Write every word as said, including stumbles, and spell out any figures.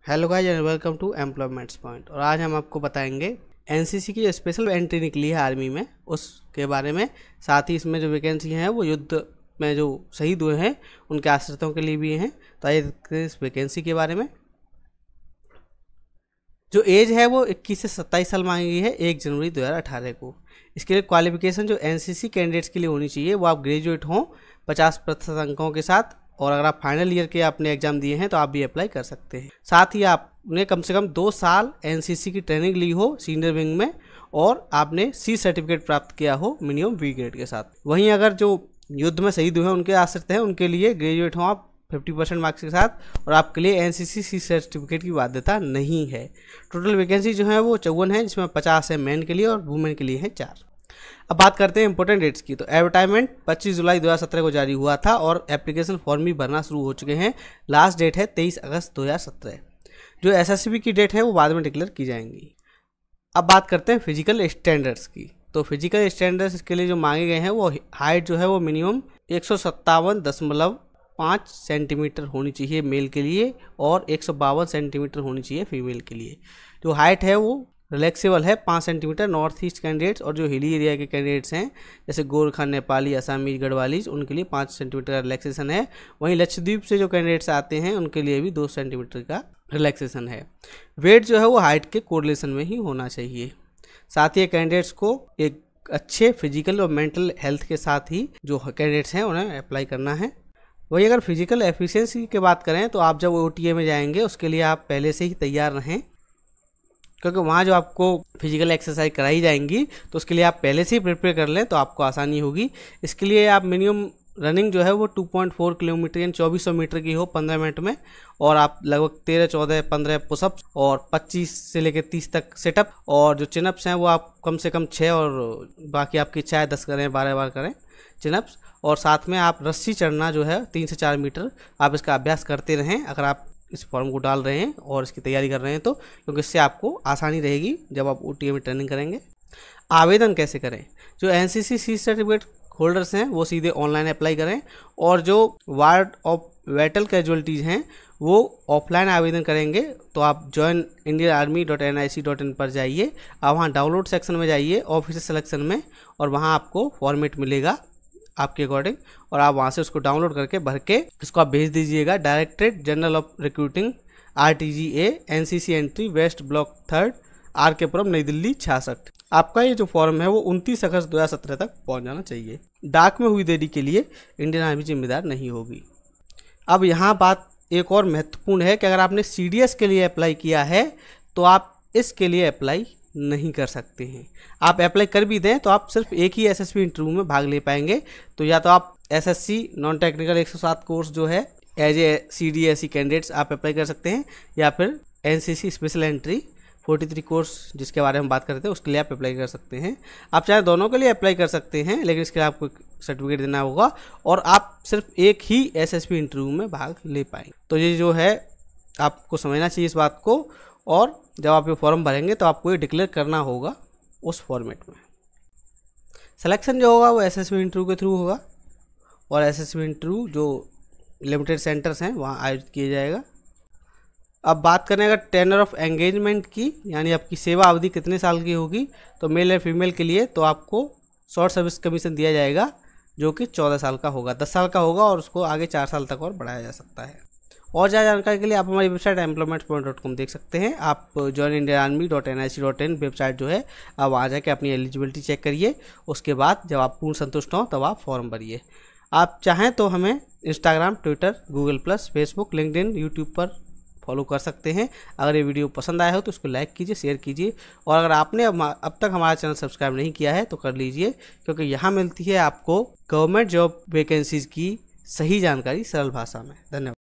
Hello guys and welcome to employments point. और आज हम आपको बताएंगे एनसीसी की जो स्पेशल एंट्री निकली है आर्मी में उसके बारे में। साथ ही इसमें जो वैकेंसी हैं वो युद्ध में जो शहीद हुए हैं उनके आश्रितों के लिए भी हैं। तो आइए देखते हैं इस वैकेंसी के बारे में। जो एज है वो इक्कीस से सत्ताईस साल मांगी गई है एक जनवरी दो हज़ार अठारह को। इसके लिए क्वालिफिकेशन जो एनसीसी कैंडिडेट्स के लिए होनी चाहिए वो आप ग्रेजुएट हों पचास प्रतिशत अंकों के साथ, और अगर आप फाइनल ईयर के आपने एग्जाम दिए हैं तो आप भी अप्लाई कर सकते हैं। साथ ही आपने कम से कम दो साल एनसीसी की ट्रेनिंग ली हो सीनियर विंग में, और आपने सी सर्टिफिकेट प्राप्त किया हो मिनिमम वी ग्रेड के साथ। वहीं अगर जो युद्ध में शहीद हुए हैं उनके आश्रित हैं उनके लिए ग्रेजुएट हों आप पचास परसेंट मार्क्स के साथ, और आपके लिए एनसीसी सी सर्टिफिकेट की बाध्यता नहीं है। टोटल वैकेंसी जो है वो चौवन है, जिसमें पचास है मेन के लिए और वुमेन के लिए है चार। अब बात करते हैं इंपॉर्टेंट डेट्स की। तो एडवर्टाइजमेंट पच्चीस जुलाई दो हज़ार सत्रह को जारी हुआ था और एप्लीकेशन फॉर्म भी भरना शुरू हो चुके हैं। लास्ट डेट है तेईस अगस्त दो हज़ार सत्रह। जो एसएसबी की डेट है वो बाद में डिक्लेयर की जाएंगी। अब बात करते हैं फिजिकल स्टैंडर्ड्स की। तो फिजिकल स्टैंडर्ड्स के लिए जो मांगे गए हैं वो हाइट जो है वो मिनिमम एक सौ सत्तावन दशमलव पाँच सेंटीमीटर होनी चाहिए मेल के लिए, और एक सौ बावन सेंटीमीटर होनी चाहिए फीमेल के लिए। जो हाइट है वो रिलैक्सेबल है पाँच सेंटीमीटर नॉर्थ ईस्ट कैंडिडेट्स, और जो हिली एरिया के कैंडिडेट्स हैं जैसे गोरखा, नेपाली, असमी, गढ़वालीज, उनके लिए पाँच सेंटीमीटर का रिलैक्सेशन है। वहीं लक्षद्वीप से जो कैंडिडेट्स आते हैं उनके लिए भी दो सेंटीमीटर का रिलैक्सेशन है। वेट जो है वो हाइट के कोरिलेशन में ही होना चाहिए। साथ ही कैंडिडेट्स को एक अच्छे फिजिकल और मेंटल हेल्थ के साथ ही जो कैंडिडेट्स हैं उन्हें अप्लाई करना है। वही अगर फिजिकल एफिशिएंसी की बात करें तो आप जब ओटीए में जाएंगे उसके लिए आप पहले से ही तैयार रहें, क्योंकि वहाँ जो आपको फिजिकल एक्सरसाइज कराई जाएंगी तो उसके लिए आप पहले से ही प्रिपेयर कर लें तो आपको आसानी होगी। इसके लिए आप मिनिमम रनिंग जो है वो दो पॉइंट चार किलोमीटर यानी चौबीस सौ मीटर की हो पंद्रह मिनट में, और आप लगभग तेरह चौदह पंद्रह पुशअप्स और पच्चीस से लेकर तीस तक सेटअप, और जो चिनअप्स हैं वो आप कम से कम छः और बाकी आपकी इच्छा है दस करें बारह बार करें चिनअप्स। और साथ में आप रस्सी चढ़ना जो है तीन से चार मीटर आप इसका अभ्यास करते रहें अगर आप इस फॉर्म को डाल रहे हैं और इसकी तैयारी कर रहे हैं तो, क्योंकि इससे आपको आसानी रहेगी जब आप ओटीए में ट्रेनिंग करेंगे। आवेदन कैसे करें? जो एनसीसी सी सर्टिफिकेट होल्डर्स हैं वो सीधे ऑनलाइन अप्लाई करें, और जो वार्ड ऑफ बैटल कैजुअल्टीज़ हैं वो ऑफलाइन आवेदन करेंगे। तो आप join Indian Army dot N I C dot in पर जाइए, आप वहाँ डाउनलोड सेक्शन में जाइए ऑफिसर सिलेक्शन में, और वहाँ आपको फॉर्मेट मिलेगा आपके अकॉर्डिंग, और आप वहाँ से उसको डाउनलोड करके भर के इसको आप भेज दीजिएगा directorate general of recruiting R T G A NCC entry West Block third R K Puram नई दिल्ली छियासठ। आपका ये जो फॉर्म है वो उनतीस अगस्त दो हज़ार सत्रह तक पहुँच जाना चाहिए। डाक में हुई देरी के लिए इंडियन आर्मी जिम्मेदार नहीं होगी। अब यहाँ बात एक और महत्वपूर्ण है कि अगर आपने सी डी एस के लिए अप्लाई किया है तो आप इसके लिए अप्लाई नहीं कर सकते हैं। आप अप्लाई कर भी दें तो आप सिर्फ एक ही एसएसबी इंटरव्यू में भाग ले पाएंगे। तो या तो आप एसएससी नॉन टेक्निकल एक सौ सात कोर्स जो है as a C D S C candidates आप अप्लाई कर सकते हैं, या फिर एनसीसी स्पेशल एंट्री तैंतालीस कोर्स जिसके बारे में बात करते हैं उसके लिए आप अप्लाई कर सकते हैं। आप चाहे दोनों के लिए अप्लाई कर सकते हैं, लेकिन इसके लिए आपको सर्टिफिकेट देना होगा और आप सिर्फ एक ही एसएसबी इंटरव्यू में भाग ले पाएंगे। तो ये जो है आपको समझना चाहिए इस बात को, और जब आप ये फॉर्म भरेंगे तो आपको ये डिक्लेयर करना होगा उस फॉर्मेट में। सिलेक्शन जो होगा वो एसएसबी इंटरव्यू के थ्रू होगा, और एसएसबी इंटरव्यू जो लिमिटेड सेंटर्स हैं वहाँ आयोजित किया जाएगा। अब बात करें अगर टेनर ऑफ एंगेजमेंट की, यानी आपकी सेवा अवधि कितने साल की होगी, तो मेल या फीमेल के लिए तो आपको शॉर्ट सर्विस कमीशन दिया जाएगा जो कि चौदह साल का होगा, दस साल का होगा, और उसको आगे चार साल तक और बढ़ाया जा सकता है। और ज़्यादा जानकारी के लिए आप हमारी website employment point dot com देख सकते हैं। आप join Indian Army dot N I C dot in website जो है आप वहाँ जाके अपनी एलिजिबिलिटी चेक करिए। उसके बाद जब आप पूर्ण संतुष्ट हों तब आप फॉर्म भरिए। आप चाहें तो हमें Instagram, Twitter, Google plus, Facebook, LinkedIn, YouTube पर फॉलो कर सकते हैं। अगर ये वीडियो पसंद आया हो तो उसको लाइक कीजिए, शेयर कीजिए, और अगर आपने अब, अब तक हमारा चैनल सब्सक्राइब नहीं किया है तो कर लीजिए, क्योंकि यहाँ मिलती है आपको गवर्नमेंट जॉब वैकेंसीज़ की सही जानकारी सरल भाषा में। धन्यवाद।